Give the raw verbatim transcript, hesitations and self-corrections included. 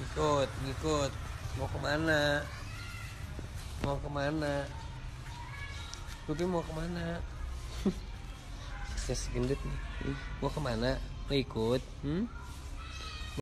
Ikut, ngikut. Mau kemana? Mau kemana? Ruby mau kemana? Saya segendut nih. Mau kemana? Mau ikut? Hmm?